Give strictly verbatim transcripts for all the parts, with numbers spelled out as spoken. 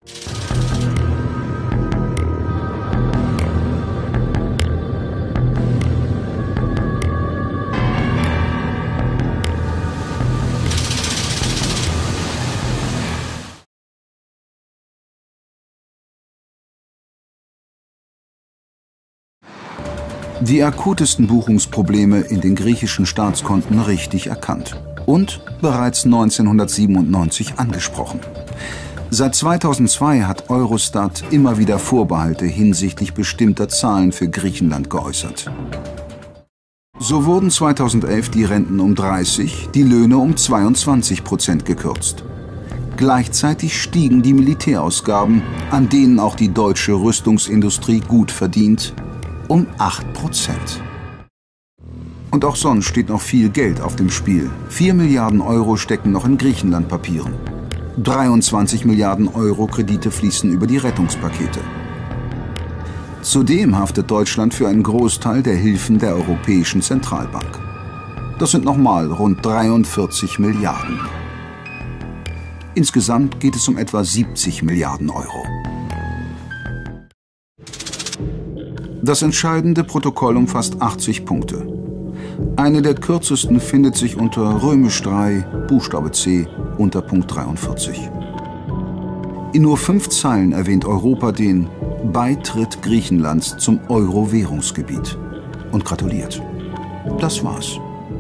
Die akutesten Buchungsprobleme in den griechischen Staatskonten richtig erkannt und bereits neunzehnhundertsiebenundneunzig angesprochen. Seit zweitausendzwei hat Eurostat immer wieder Vorbehalte hinsichtlich bestimmter Zahlen für Griechenland geäußert. So wurden zweitausendelf die Renten um dreißig, die Löhne um zweiundzwanzig Prozent gekürzt. Gleichzeitig stiegen die Militärausgaben, an denen auch die deutsche Rüstungsindustrie gut verdient, um acht Prozent. Und auch sonst steht noch viel Geld auf dem Spiel. vier Milliarden Euro stecken noch in Griechenland-Papieren. dreiundzwanzig Milliarden Euro Kredite fließen über die Rettungspakete. Zudem haftet Deutschland für einen Großteil der Hilfen der Europäischen Zentralbank. Das sind nochmal rund dreiundvierzig Milliarden. Insgesamt geht es um etwa siebzig Milliarden Euro. Das entscheidende Protokoll umfasst achtzig Punkte. Eine der kürzesten findet sich unter Römisch drei, Buchstabe C, unter Punkt dreiundvierzig. In nur fünf Zeilen erwähnt Europa den Beitritt Griechenlands zum Euro-Währungsgebiet und gratuliert. Das war's.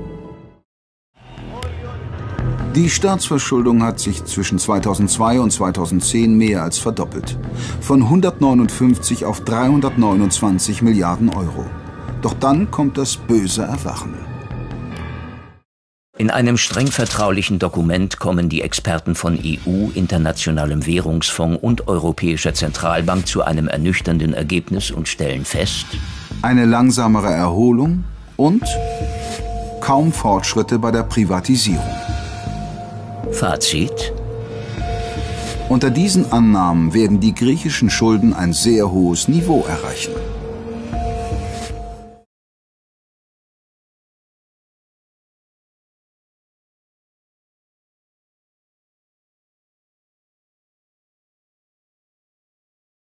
Die Staatsverschuldung hat sich zwischen zweitausendzwei und zweitausendzehn mehr als verdoppelt. Von hundertneunundfünfzig auf dreihundertneunundzwanzig Milliarden Euro. Doch dann kommt das böse Erwachen. In einem streng vertraulichen Dokument kommen die Experten von E U, Internationalem Währungsfonds und Europäischer Zentralbank zu einem ernüchternden Ergebnis und stellen fest: Eine langsamere Erholung und kaum Fortschritte bei der Privatisierung. Fazit: Unter diesen Annahmen werden die griechischen Schulden ein sehr hohes Niveau erreichen.